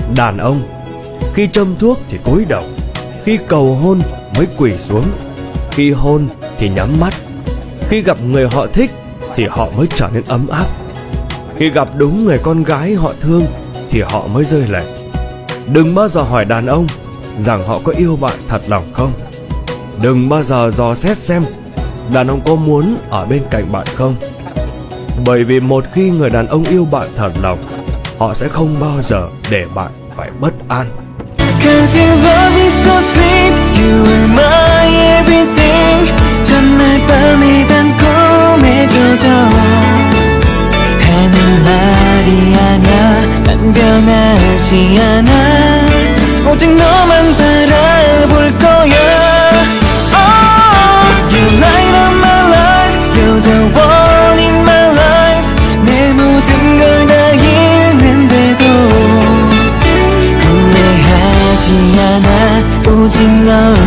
Đàn ông khi châm thuốc thì cúi đầu, khi cầu hôn mới quỳ xuống, khi hôn thì nhắm mắt, khi gặp người họ thích thì họ mới trở nên ấm áp, khi gặp đúng người con gái họ thương thì họ mới rơi lệ. Đừng bao giờ hỏi đàn ông rằng họ có yêu bạn thật lòng không. Đừng bao giờ dò xét xem đàn ông có muốn ở bên cạnh bạn không. Bởi vì một khi người đàn ông yêu bạn thật lòng, họ sẽ không bao giờ để bạn phải bất an. Cause your love is so sweet, you are my everything. 전날 밤이 단 꿈에 젖어 하는 말이 아냐, 난 변하지 않아. 오직 너만 바라볼 거야. Oh, you light up my life, you're the one in my life. 내 모든 걸 다 잃는데도 후회하지 않아. 오직 너